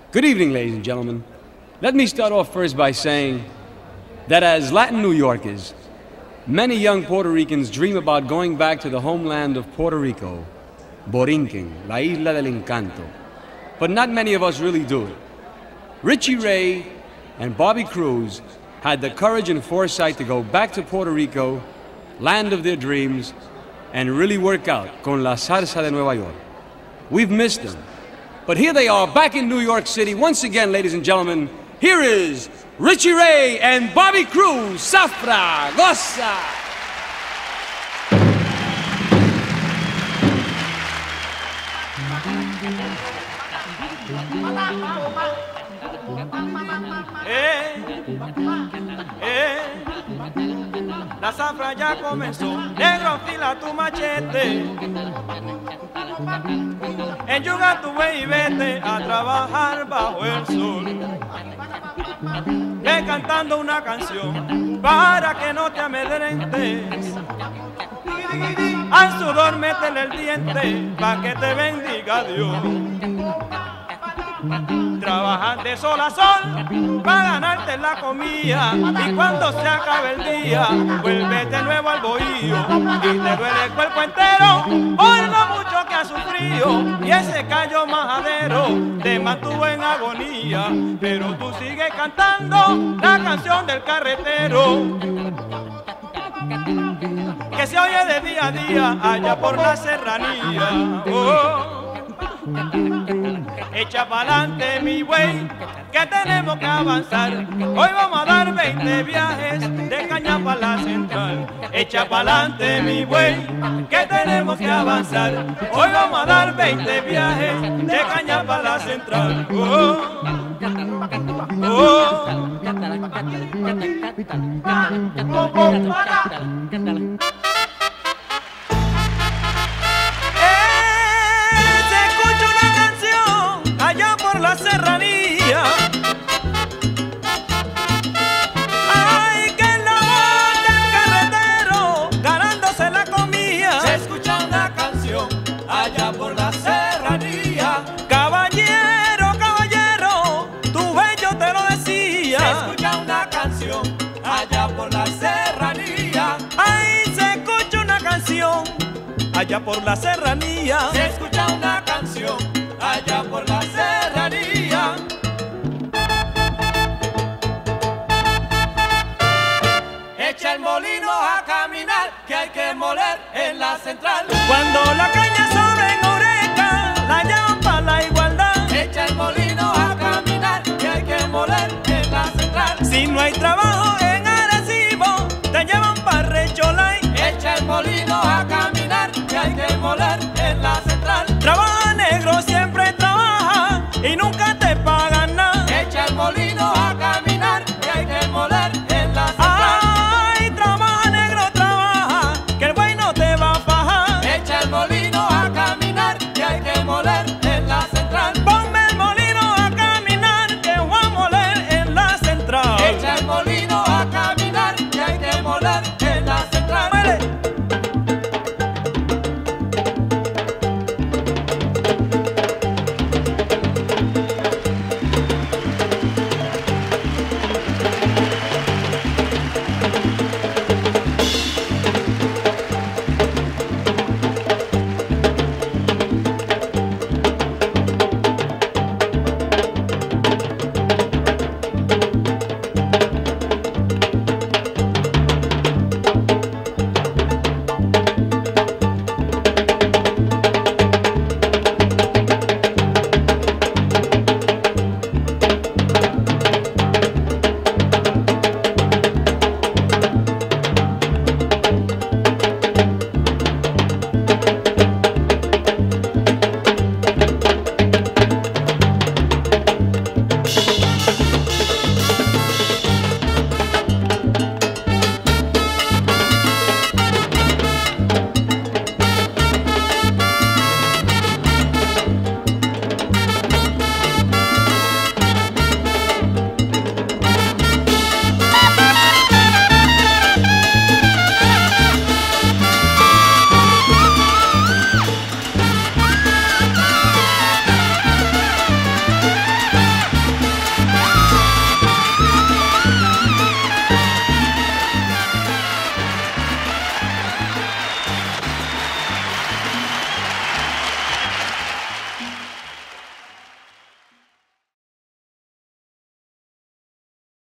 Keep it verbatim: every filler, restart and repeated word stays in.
Good evening, ladies and gentlemen. Let me start off first by saying that as Latin New Yorkers, many young Puerto Ricans dream about going back to the homeland of Puerto Rico, Borinquen, la isla del encanto. But not many of us really do it. Richie Ray and Bobby Cruz had the courage and foresight to go back to Puerto Rico, land of their dreams, and really work out con la salsa de Nueva York. We've missed them. But here they are back in New York City once again, ladies and gentlemen. Here is Richie Ray and Bobby Cruz. Zafra, goza! Eh, eh, la zafra ya comenzó, negro afila tu machete, enyuga tu buey y vete a trabajar bajo el sol, ve cantando una canción para que no te amedrentes, al sudor métele el diente pa' que te bendiga Dios. Trabajan de sol a sol para ganarte la comida y cuando se acabe el día vuelves de nuevo al bohío y te duele el cuerpo entero por lo mucho que has sufrido y ese callo majadero te mantuvo en agonía, pero tú sigues cantando la canción del carretero que se oye de día a día allá por la serranía. Oh. Echa pa'lante mi buey, que tenemos que avanzar. Hoy vamos a dar veinte viajes de Caña pa' la central. Echa pa'lante mi buey, que tenemos que avanzar. Hoy vamos a dar veinte viajes de Caña pa' la central. Oh, oh. Allá por la serranía, ay, que en la voz del carretero, ganándose la comida, se escucha una canción, allá por la serranía. Caballero, caballero, tu bello te lo decía, se escucha una canción, allá por la serranía. Ay, se escucha una canción, allá por la serranía, se escucha una canción, allá por la serranía. Echa el molino a caminar, que hay que moler en la central. Cuando la caña sobre en Oreca, la llaman para la igualdad. Echa el molino a caminar, que hay que moler en la central. Si no hay trabajo